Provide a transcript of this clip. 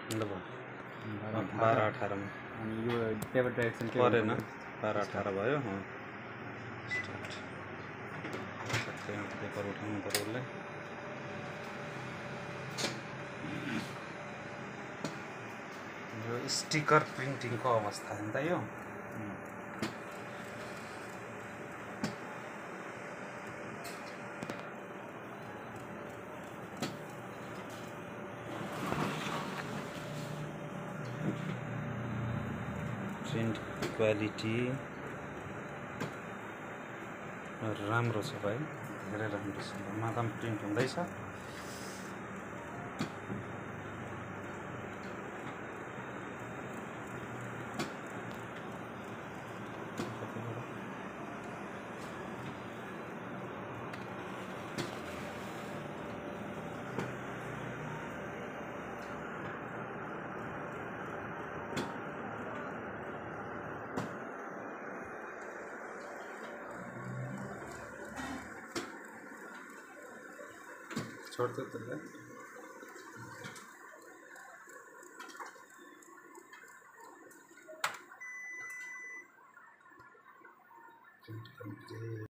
ल 12-18 मा अनि यो पेपर डाइरेक्सन के परेन 12-18 भयो स्टार्ट सबै पेपर उठाउनु पर्यो उसले यो स्टिकर प्रिन्टिङको अवस्था हो नि त यो प्रिन्ट क्वालिटी राम्रो छ भाइ धेरै राम्रो छ माथामा प्रिन्ट हुँदैछ छोड़ दो तो